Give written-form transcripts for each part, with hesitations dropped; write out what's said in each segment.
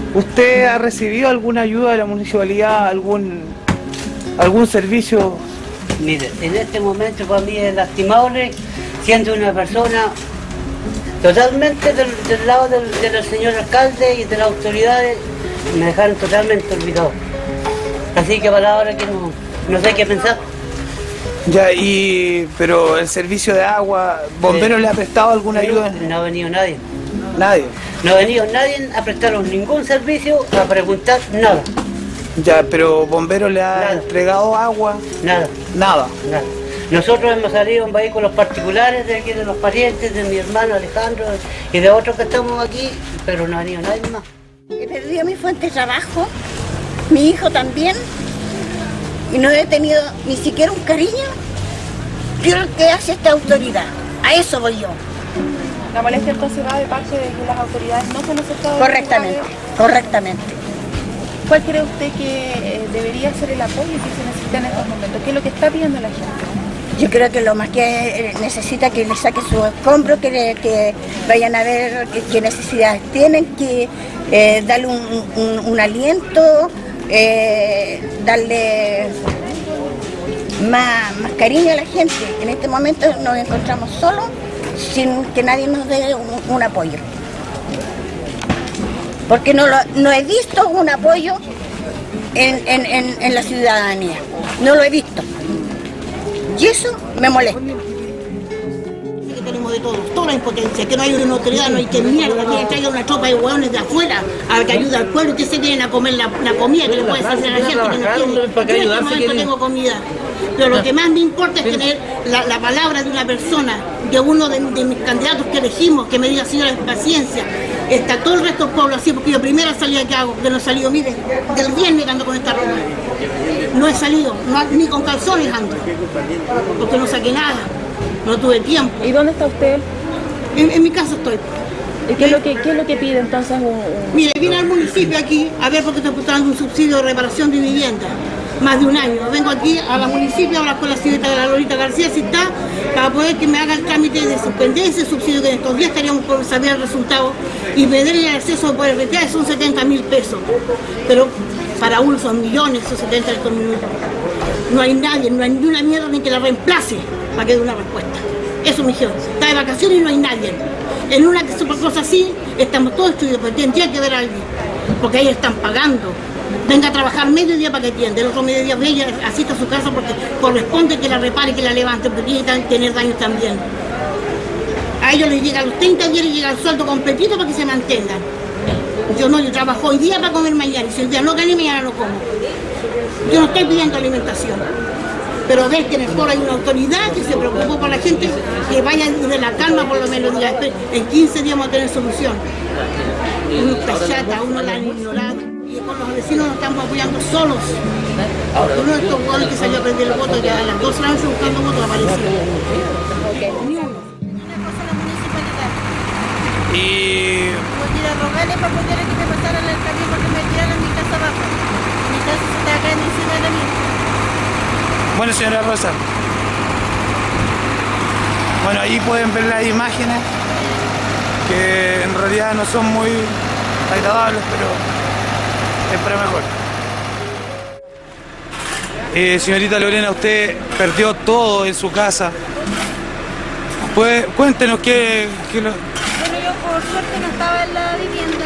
¿Usted ha recibido alguna ayuda de la municipalidad, algún servicio? Mire, en este momento para mí es lastimable, siendo una persona totalmente del lado del señor alcalde y de las autoridades, me dejaron totalmente olvidado. Así que para ahora que no sé qué pensar. Ya, pero el servicio de agua, ¿bomberos le ha prestado alguna ayuda? No ha venido nadie. Nadie. No ha venido nadie a prestarnos ningún servicio, a preguntar nada. Ya, pero bomberos le ha entregado agua. Nada. Nada. Nada. Nosotros hemos salido en vehículos particulares de aquí de los parientes, de mi hermano Alejandro y de otros que estamos aquí, pero no ha venido nadie más. He perdido mi fuente de trabajo, mi hijo también, y no he tenido ni siquiera un cariño que hace esta autoridad. A eso voy yo. La molestia entonces va de parte de que las autoridades no se han acercado. Correctamente, correctamente. ¿Cuál cree usted que debería ser el apoyo que se necesita en estos momentos? ¿Qué es lo que está pidiendo la gente? Yo creo que lo más que necesita que le saquen sus escombros, que vayan a ver qué necesidades tienen, que darle un aliento, darle más cariño a la gente. En este momento nos encontramos solos, sin que nadie nos dé un apoyo. Porque no he visto un apoyo en la ciudadanía. No lo he visto. Y eso me molesta. Que tenemos de toda la impotencia, que no hay una autoridad, no hay que mierda, que traiga una tropa de hueones de afuera a que ayude al pueblo, que se vienen a comer la comida que le puede hacer a la gente que no tiene. Yo en este momento tengo comida. Pero lo que más me importa es tener la palabra de una persona, de uno de mis candidatos que elegimos, que me diga, señora, paciencia. Está todo el resto del pueblo así, porque yo primera salida que hago, que no he salido, mire, del viernes ando con esta ropa. No he salido, ni con calzones ando, porque no saqué nada, no tuve tiempo. ¿Y dónde está usted? En mi casa estoy. ¿Y qué es lo que pide entonces? Mire, vine al municipio aquí a ver por qué estoy dando un subsidio de reparación de vivienda. Más de un año. Vengo aquí a la municipio a hablar con la señorita de la Lolita García, si está, para poder que me haga el trámite de suspender ese subsidio, que en estos días estaríamos por saber el resultado, y pedirle el acceso a poder retirar, son 70.000 pesos. Pero para uno son millones, esos 70 en estos minutos. No hay nadie, no hay ni una mierda ni que la reemplace para que dé una respuesta. Eso me dijeron. Está de vacaciones y no hay nadie. En una cosa así, estamos todos estudiados, pero tendría que ver a alguien, porque ahí están pagando. Venga a trabajar mediodía para que atienda, el otro mediodía ella asista a su casa porque corresponde que la repare, que la levante, porque tiene que tener daños también. A ellos les llega a los 30 días, les llega el sueldo completito para que se mantengan. Yo no, yo trabajo hoy día para comer mañana, y si hoy día no gané, mañana no como. Yo no estoy pidiendo alimentación, pero ver que mejor hay una autoridad que se preocupó por la gente, que vaya de la calma por lo menos, en 15 días vamos a tener solución. Uno está chata, uno la han ignorado. Y con los vecinos nos estamos apoyando solos. Uno de estos jugadores que salió a prender el voto, que a las 2 de la noche buscando votos apareció. Ni uno. Y... Voy a rogarle para poder que me pasaran el camión porque me tiraron mi casa abajo. Mi casa se está cayendo encima de la mía. Bueno, señora Rosa. Bueno, ahí pueden ver las imágenes, que en realidad no son muy agradables, pero es para mejor. Señorita Lorena, usted perdió todo en su casa. Pues, cuéntenos qué Bueno, yo por suerte no estaba en la vivienda.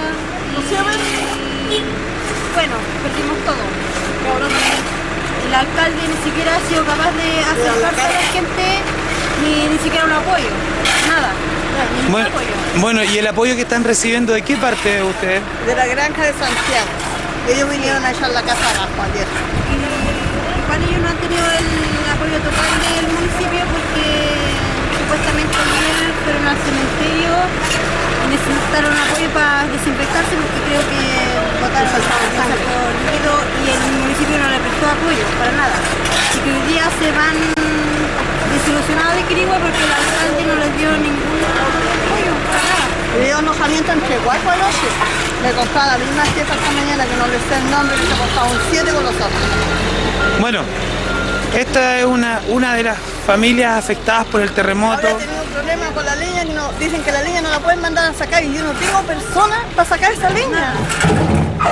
Bueno, perdimos todo. El alcalde ni siquiera ha sido capaz de acercarse a la gente, ni siquiera un apoyo. Nada. Bueno, ¿y el apoyo que están recibiendo de qué parte de ustedes? De la granja de Santiago. Ellos vinieron a echar la casa abajo ayer. Igual ellos no han tenido el apoyo total del municipio porque supuestamente ayer fueron al cementerio y necesitaron apoyo para desinfectarse porque creo que botaron el líquido y el municipio no le prestó apoyo para nada. Así que hoy día se van desilusionados de Quirigua porque el alcalde no les dio ningún apoyo para nada. Ellos nos alientan entre 4 anoche. Me contaba la misma jefa esta mañana que no les sé el nombre, que se costaba un 7 con los otros. Bueno, esta es una de las familias afectadas por el terremoto. Ahora he tenido un problema con la leña, que dicen que la leña no la pueden mandar a sacar y yo no tengo personas para sacar esa leña.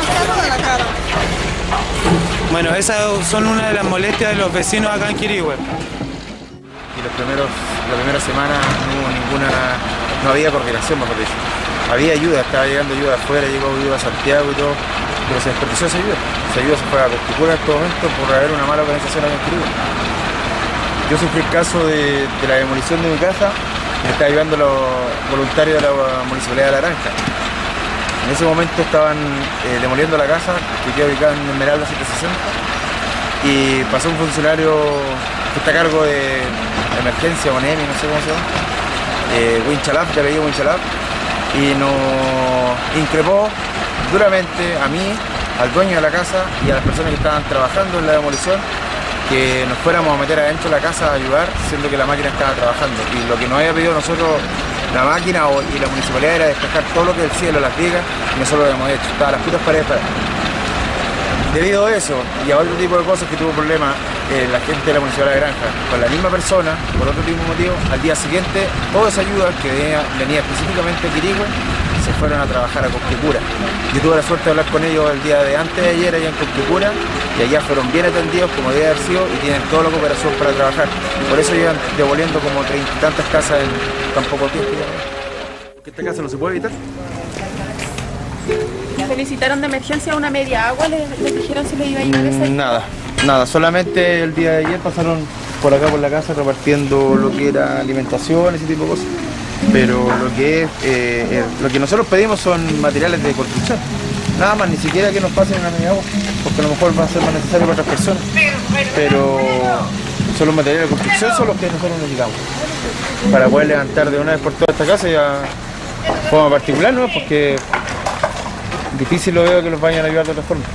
toda la cara. Bueno, esas son una de las molestias de los vecinos acá en Quirihue. Y la primera semana no había coordinación, mejor dicho. Había ayuda, estaba llegando ayuda afuera, llegó ayuda a Santiago y todo, pero se desperdició esa ayuda. Esa ayuda se fue a Cosquipura en este momento por haber una mala organización acá en Quirihue. Yo sufrí el caso de la demolición de mi casa, me estaba ayudando los voluntarios de la Municipalidad de La Granja. En ese momento estaban demoliendo la casa, que queda ubicada en Esmeralda 760, y pasó un funcionario que está a cargo de emergencia, o NEMI, no sé cómo se llama, Winchalap, de apellido Winchalap, y nos increpó duramente a mí, al dueño de la casa y a las personas que estaban trabajando en la demolición, que nos fuéramos a meter adentro de la casa a ayudar, siendo que la máquina estaba trabajando. Y lo que nos había pedido nosotros, la máquina y la municipalidad, era despejar todo lo que el cielo, las vigas, y nosotros lo hemos hecho. Estaban las putas paredes para... Debido a eso y a otro tipo de cosas que tuvo problemas la gente de la Municipalidad de Granja con la misma persona, por otro tipo de motivo, al día siguiente toda esa ayuda que venía específicamente de Quirihue se fueron a trabajar a Cosquipura. Yo tuve la suerte de hablar con ellos el día de antes de ayer allá en Cosquipura y allá fueron bien atendidos como debe haber sido y tienen toda la cooperación para trabajar. Por eso llevan devolviendo como 30 y tantas casas en tan poco tiempo. ¿Que esta casa no se puede evitar? ¿Felicitaron de emergencia a una media agua? ¿Les dijeron si le iba a llegar esa? Nada, solamente el día de ayer pasaron por acá por la casa repartiendo lo que era alimentación, ese tipo de cosas. Pero lo que nosotros pedimos son materiales de construcción. Nada más, ni siquiera que nos pasen una media agua, porque a lo mejor va a ser más necesario para otras personas. Pero son los materiales de construcción, son los que nosotros necesitamos. Para poder levantar de una vez por toda esta casa ya de forma particular, ¿no? Porque difícil lo veo que los vayan a ayudar de otra forma.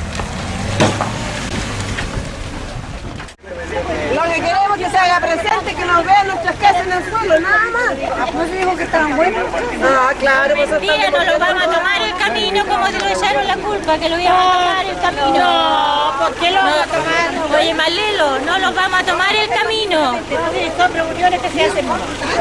Lo que queremos es que se haga presente, que nos vean nuestras casas en el suelo, nada más. ¿No se dijo que estaban buenos? Ah, claro. Mentira, no lo vamos a tomar el camino como si lo echaron la culpa, que lo íbamos a tomar el camino. No, ¿por qué lo vamos a tomar? Oye, Malelo, no los vamos a tomar el camino. Son reuniones que se hacen.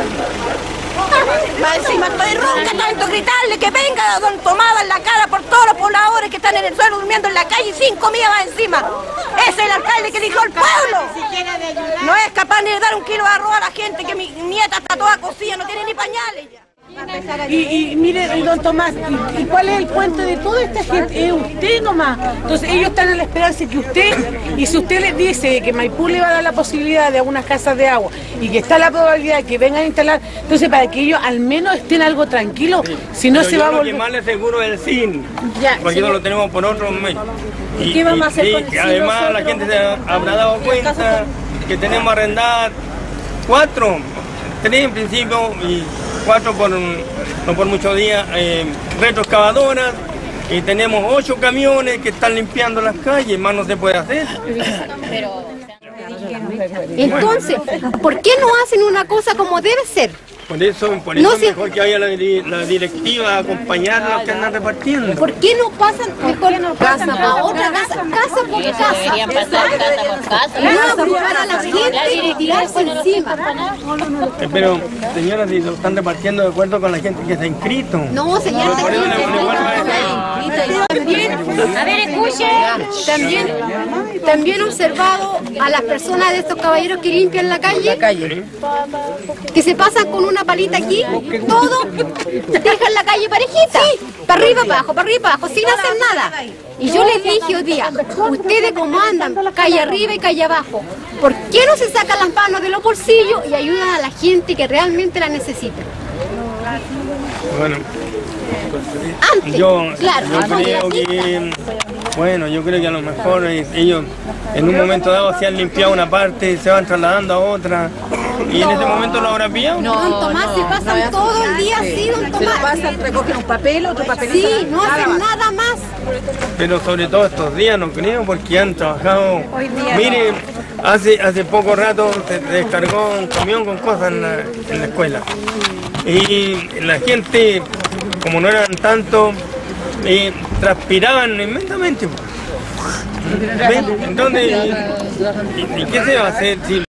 Más encima estoy ronca, tanto gritarle que venga don Tomada en la cara por todos los pobladores que están en el suelo durmiendo en la calle y sin comida más encima. Es el alcalde que dijo el pueblo. No es capaz ni de dar un kilo de arroz a la gente, que mi nieta está toda cocida, no tiene ni pañales ya. Y mire, don Tomás, ¿y cuál es el puente de toda esta gente? Es usted nomás. Entonces ellos están a la esperanza que usted, y si usted les dice que Maipú le va a dar la posibilidad de algunas casas de agua y que está la probabilidad de que vengan a instalar, entonces para que ellos al menos estén algo tranquilos, si no se va a volver... Lo que más le seguro es el SIN, ya, porque no lo tenemos por otros medios. ¿Y qué vamos a hacer con el SIN? Además nosotros? La gente se habrá dado cuenta que tenemos arrendadas 3 en principio y 4 no por muchos días, retroexcavadoras, y tenemos 8 camiones que están limpiando las calles, más no se puede hacer. Entonces, ¿por qué no hacen una cosa como debe ser? Por eso no es mejor que vaya la directiva a acompañar a los que andan repartiendo. ¿Por qué no pasan mejor a otra casa por casa? Deberían pasar casa por casa. No obligar a la gente y tirarse encima. Pero, señora, si lo están repartiendo de acuerdo con la gente que está inscrito. No, señora, a ver, escuche. También he observado a las personas de estos caballeros que limpian la calle, que se pasan con una palita aquí, todo, dejan la calle parejita, para arriba, para abajo, sin hacer nada. Y yo les dije hoy día, ustedes como andan, calle arriba y calle abajo, ¿por qué no se sacan las manos de los bolsillos y ayudan a la gente que realmente la necesita? Bueno, antes, yo creo que a lo mejor ellos en un momento dado se han limpiado una parte, se van trasladando a otra, y en ese momento lo habrán pillado. No, don Tomás, se pasan todo el día así, don Tomás. Se pasan, recogen un papel, otro papel. Sí, no hacen nada más. Pero sobre todo estos días no creo, porque han trabajado. Mire, hace poco rato se descargó un camión con cosas en la escuela. Y la gente, como no eran tanto, transpiraban inmensamente. Entonces, ¿y qué se va a hacer?